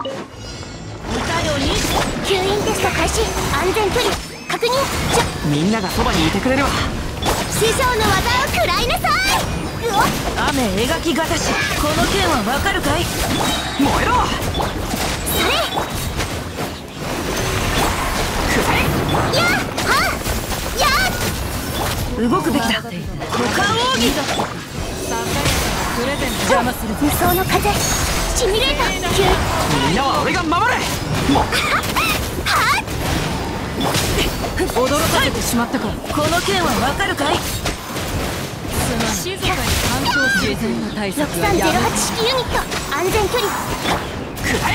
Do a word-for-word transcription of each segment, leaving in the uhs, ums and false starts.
吸引テスト開始。安全距離確認。ちょみんながそばにいてくれるわ。 師匠の技を食らいなさい。うおっ雨描きがたし、この剣はわかるかい。 燃えろ。 それくらえ。 やっはっやっ動くべきだ。股間奥義だ。邪魔する。 無双の風シミュレーター吸引。 みんなは俺が守る。もう驚かせてしまったか。この剣はわかるかい。静かに環境自然の対策ろくさんゼロはち式ユニット安全距離。 くらえ。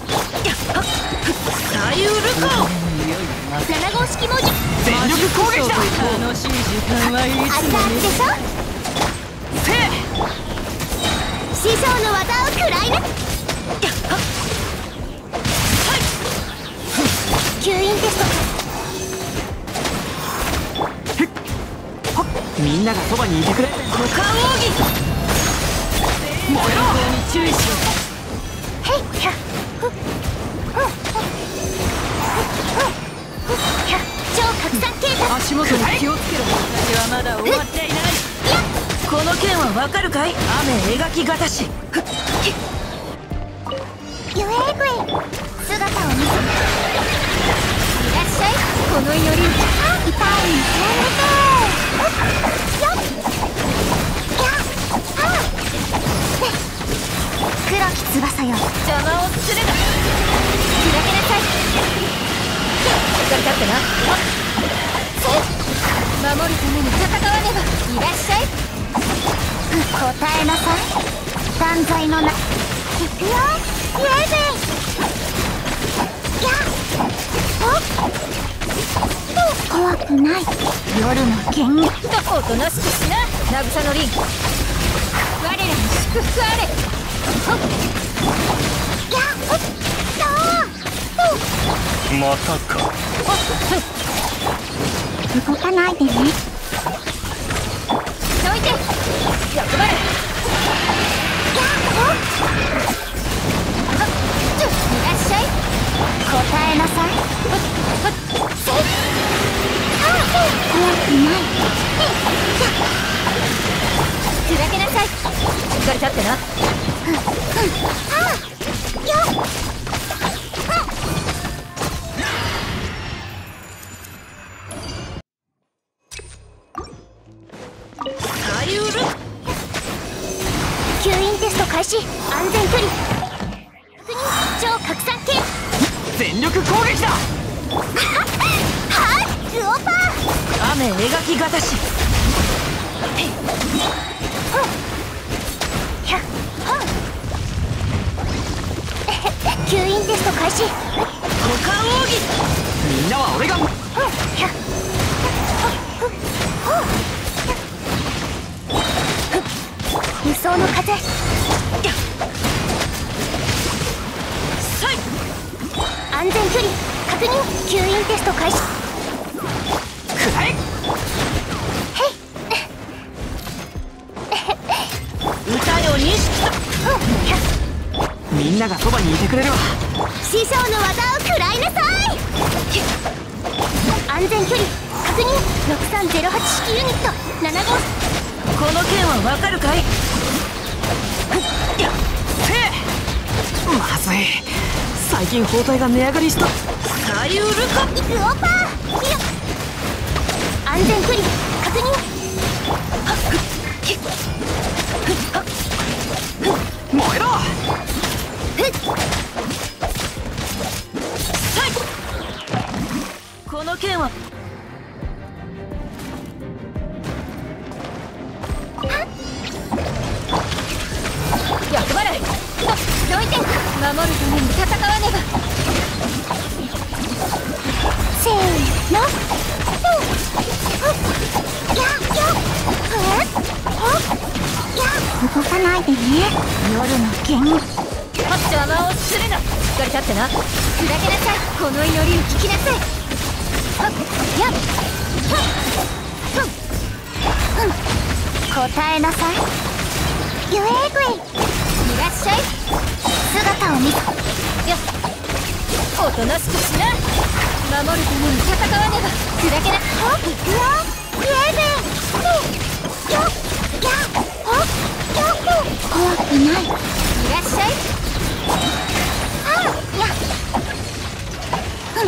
左右ルコなな号式文字全力攻撃だ。 楽しい時間はいあつもったでしょ。 せい。 師匠の技を食らいな。吸引テスト。 みんながそばにいてくれ。 股間奥義。 燃えろ。 に注意しろ。 へいひゃふっふっひゃ超拡散警察。 足元に気をつけろ。私はまだ終わっていない。この剣はわかるかい。雨描きがたし。 ゆえぐい姿を見せ。いらっしゃい。この祈り痛いに知られて。よっやっはっ黒き翼よ邪魔をするな。 開けなさい。 しっかり立ってな。 守るために戦わねば。いらっしゃい。答えなさい。断罪のな。いくよイエーイ。やっおっ怖くない。夜の剣おとなしくしな。渚の凛。我らに祝福あれ。 やっおっとまたか。 動かないでね。 どいて。役場れ。 やっおっいらっしゃい。答えなさい。怖くない。 砕けなさい。しっかり立ってな。 よっ左右ル吸引テスト開始。安全距離確認。超拡散系。 全力攻撃だ。 はいルオパー。 雨描きがたし。 ひゃっほん吸引テスト開始。 股間奥義。 みんなは俺が。 ひゃっ無双の風さい。 安全距離確認。吸引テスト開始。 くらえ。 歌よ錦と。 みんながそばにいてくれるわ。 師匠の技を食らいなさい。安全距離確認。ろくさんゼロはち式ユニットなな号。 この剣はわかるかい。 せい。まずい。最近包帯が値上がりした。 左右ルコ。 グオパー。よっ安全距離確認。 燃えろ。 さい。この剣は役払い。どいて。守るために戦わねば。 せーのやっよっえっやっ動かないでね。夜の剣邪魔をするな。しっかり立ってな。 砕けなさい。この祈りを聞きなさい。はっやっはっふんふん答えなさい。ゆえぐいいらっしゃい。姿を見せよっとなしくしな。守るために戦わねば。砕けな。 おいくよイエーイよっやっほっよっ怖くない。 いらっしゃい。 あやうん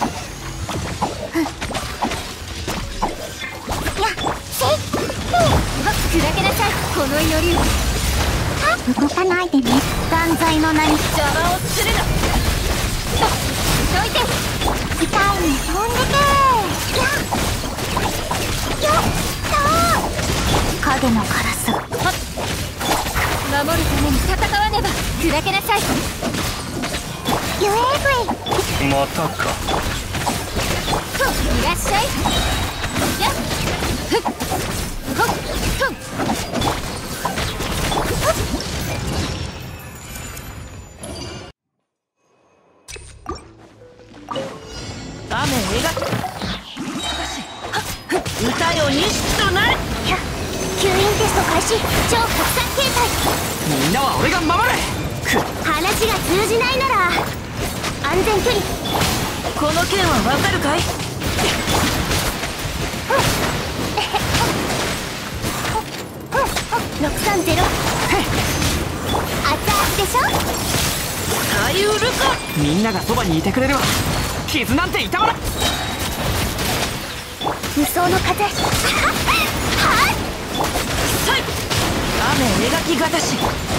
やせい砕けなさい。この祈りを。 動かないでね。断罪の名に邪魔をするな。どいて。 痛いに飛んでけやよっと影のカラス守るために戦わねば。砕けなさい。 ゆえぐいまたか。 いらっしゃい。やっふっほっふん。雨描く。歌よ錦となる。 吸引テスト開始。超拡散形態。 みんなは俺が守る。 話が通じないなら安全距離。 この件はわかるかい。 ろくさんゼロ熱々でしょ。 耐えうるか。 みんながそばにいてくれるわ。傷なんて痛まらん。 無双の風はっさい。雨描きがたし。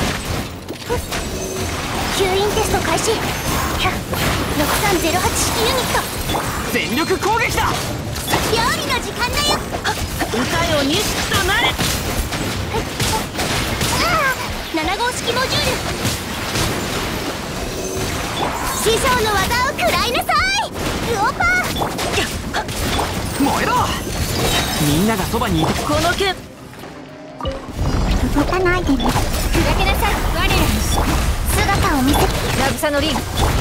吸引テスト開始。ろくさんゼロはち式ユニット全力攻撃だ。 料理の時間だよ。 歌よ錦となれ。 なな号式モジュール。師匠の技を食らいなさい。ウオパー燃えろ。みんながそばにいて。 この件。 動かないでね。 砕けなさい。我らに姿を見せ。 渚のリン。へい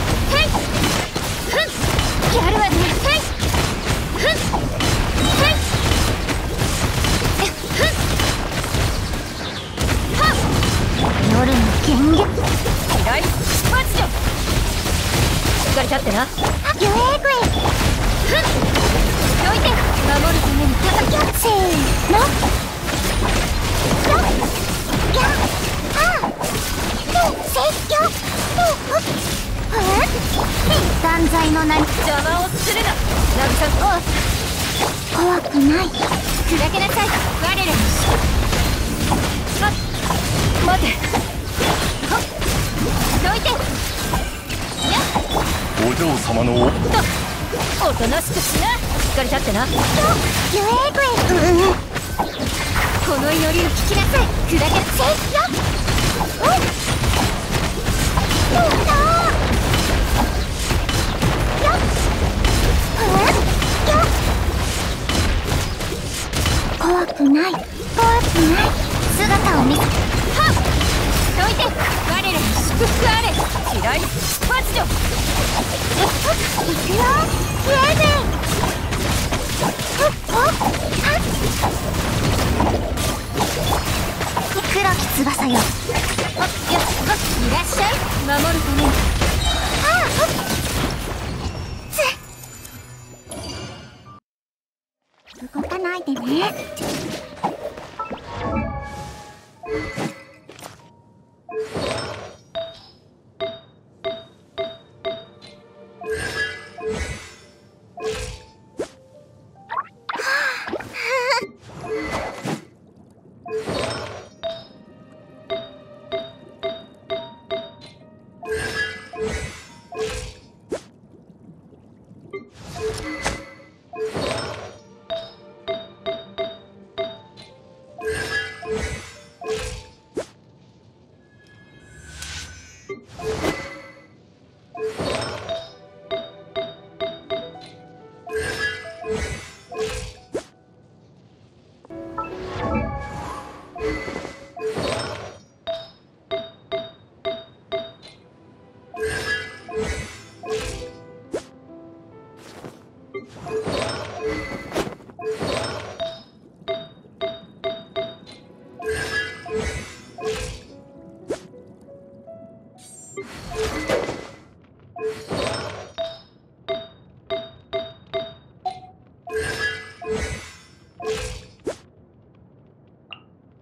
ふん。やるわね。へいふん。へいえふん。はっ。 夜の剣撃左発情。しっかり立ってな。 ゆえぐいふん。どいて。守るために戦う。 せーのよっやっあふせよっ断罪の名に邪魔をするな。渚。お怖くない。 砕けなさい。我らにはっ。待て。はっ。どいて。やっお嬢様のおとおとなしくしな。しっかり立ってな。 ゆえぐいうんこの祈りを聞きなさい。砕けせよっうんどうだよっうんよっ怖くない怖くない姿を見せはっ。どいて。我らに祝福あれ。左発情。 いくよイエーイおっ黒き翼よ。 あっやっあっいらっしゃい。守るために。 ああつ動かないでね。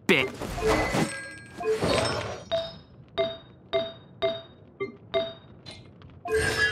べ。 う